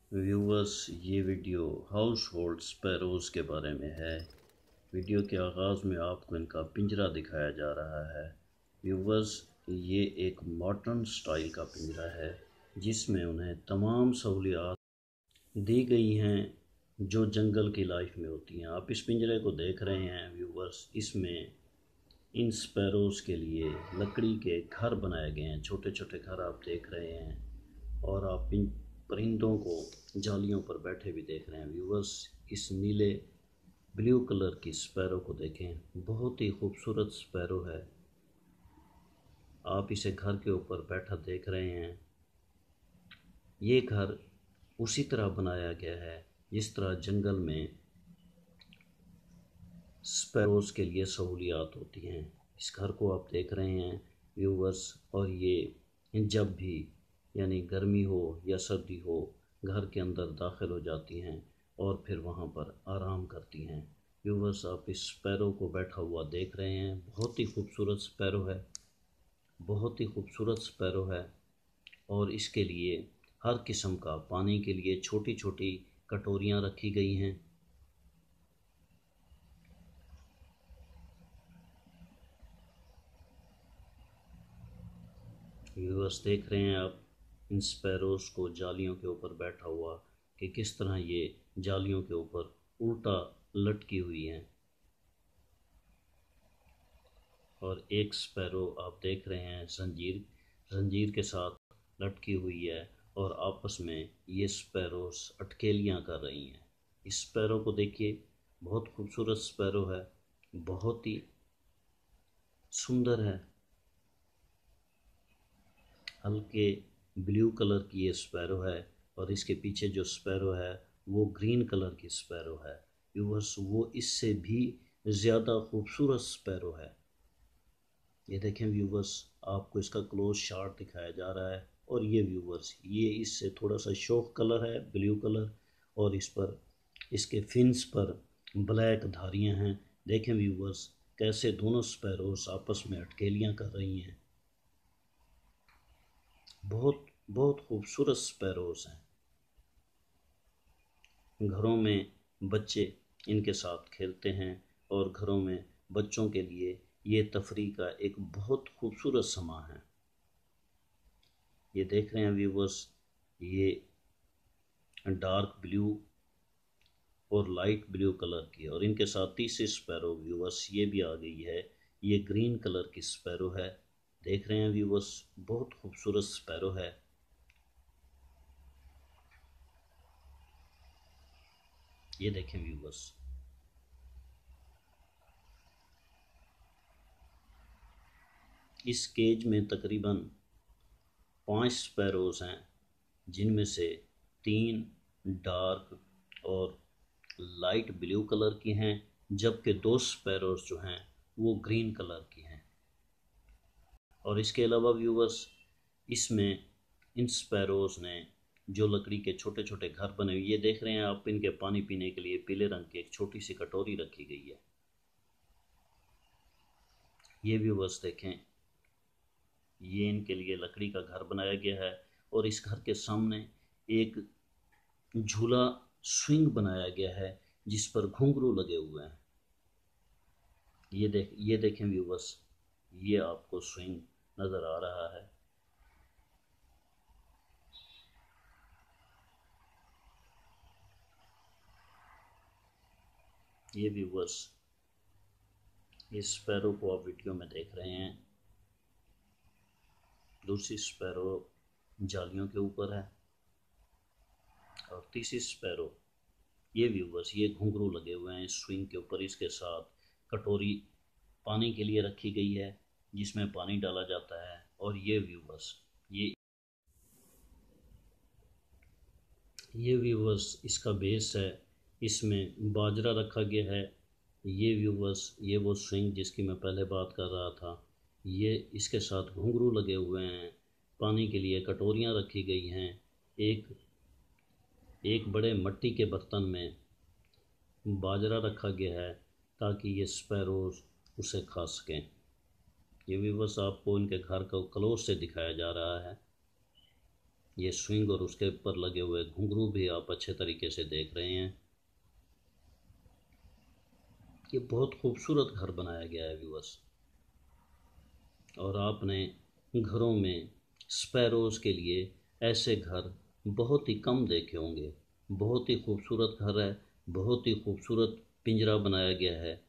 Viewers, ये video house hold sparrows के बारे में है। वीडियो के आगाज़ में आपको इनका पिंजरा दिखाया जा रहा है। व्यूवर्स, ये एक मॉडर्न स्टाइल का पिंजरा है जिसमें उन्हें तमाम सहूलियात दी गई हैं जो जंगल की लाइफ में होती हैं। आप इस पिंजरे को देख रहे हैं व्यूवर्स, इसमें इन स्पैरोज़ के लिए लकड़ी के घर बनाए गए हैं। छोटे छोटे घर आप देख रहे हैं और आप इन परिंदों को जालियों पर बैठे भी देख रहे हैं। व्यूवर्स, इस नीले ब्लू कलर की स्पैरो को देखें, बहुत ही खूबसूरत स्पैरो है। आप इसे घर के ऊपर बैठा देख रहे हैं। ये घर उसी तरह बनाया गया है जिस तरह जंगल में स्पैरोज़ के लिए सहूलियात होती हैं। इस घर को आप देख रहे हैं व्यूवर्स, और ये जब भी यानी गर्मी हो या सर्दी हो घर के अंदर दाखिल हो जाती हैं और फिर वहाँ पर आराम करती हैं। व्यूवर्स, आप इस स्पैरो को बैठा हुआ देख रहे हैं। बहुत ही खूबसूरत स्पैरो है, बहुत ही खूबसूरत स्पैरो है। और इसके लिए हर किस्म का पानी के लिए छोटी छोटी कटोरियाँ रखी गई हैं। व्यूअर्स, देख रहे हैं आप इन स्पैरोज़ को जालियों के ऊपर बैठा हुआ कि किस तरह ये जालियों के ऊपर उल्टा लटकी हुई हैं। और एक स्पैरो आप देख रहे हैं जंजीर के साथ लटकी हुई है और आपस में ये स्पैरोज़ अटकेलियाँ कर रही हैं। इस स्पैरो को देखिए, बहुत खूबसूरत स्पैरो है, बहुत ही सुंदर है। हल्के ब्लू कलर की ये स्पैरो है और इसके पीछे जो स्पैरो है वो ग्रीन कलर की स्पैरो है। व्यूवर्स, वो इससे भी ज़्यादा खूबसूरत स्पैरो है। ये देखें व्यूवर्स, आपको इसका क्लोज शॉट दिखाया जा रहा है। और ये व्यूवर्स, ये इससे थोड़ा सा शौक कलर है, ब्लू कलर, और इस पर इसके फिन्स पर ब्लैक धारियाँ हैं। देखें व्यूवर्स, कैसे दोनों स्पैरोस आपस में अटकेलियाँ कर रही हैं। बहुत बहुत खूबसूरत स्पैरोज़ हैं। घरों में बच्चे इनके साथ खेलते हैं और घरों में बच्चों के लिए ये तफरीह का एक बहुत खूबसूरत समा है। ये देख रहे हैं व्यूवर्स, ये डार्क ब्लू और लाइट ब्लू कलर की, और इनके साथ तीसरी स्पैरो व्यूवर्स ये भी आ गई है। ये ग्रीन कलर की स्पैरो है। देख रहे हैं व्यूवर्स, बहुत खूबसूरत स्पैरो है। ये देखें व्यूवर्स, इस केज में तकरीबन 5 स्पैरोज़ हैं, जिनमें से 3 डार्क और लाइट ब्लू कलर की हैं, जबकि 2 स्पैरोज़ जो हैं वो ग्रीन कलर की हैं। और इसके अलावा व्यूवर्स, इसमें इन स्पैरोज़ ने जो लकड़ी के छोटे छोटे घर बने हुए, ये देख रहे हैं आप, इनके पानी पीने के लिए पीले रंग की एक छोटी सी कटोरी रखी गई है। ये व्यूवर्स देखें, ये इनके लिए लकड़ी का घर बनाया गया है और इस घर के सामने एक झूला स्विंग बनाया गया है जिस पर घुंघरू लगे हुए हैं। ये देखें व्यूवर्स, ये आपको स्विंग नज़र आ रहा है। ये व्यूवर्स, इस स्पैरो को आप वीडियो में देख रहे हैं। दूसरी स्पैरो जालियों के ऊपर है और तीसरी स्पैरो, ये व्यूवर्स, ये घुंघरू लगे हुए हैं स्विंग के ऊपर। इसके साथ कटोरी पानी के लिए रखी गई है जिसमें पानी डाला जाता है। और ये व्यूवर्स, ये व्यूवर्स इसका बेस है, इसमें बाजरा रखा गया है। ये व्यूवर्स, ये वो स्विंग जिसकी मैं पहले बात कर रहा था, ये इसके साथ घुंघरू लगे हुए हैं। पानी के लिए कटोरियाँ रखी गई हैं। एक एक बड़े मिट्टी के बर्तन में बाजरा रखा गया है ताकि ये स्पैरोज़ उसे खा सकें। ये व्यूवर्स, आपको इनके घर को क्लोज से दिखाया जा रहा है। ये स्विंग और उसके ऊपर लगे हुए घुंघरू भी आप अच्छे तरीके से देख रहे हैं। ये बहुत खूबसूरत घर बनाया गया है व्यूअर्स, और आपने घरों में स्पैरोज़ के लिए ऐसे घर बहुत ही कम देखे होंगे। बहुत ही खूबसूरत घर है, बहुत ही खूबसूरत पिंजरा बनाया गया है।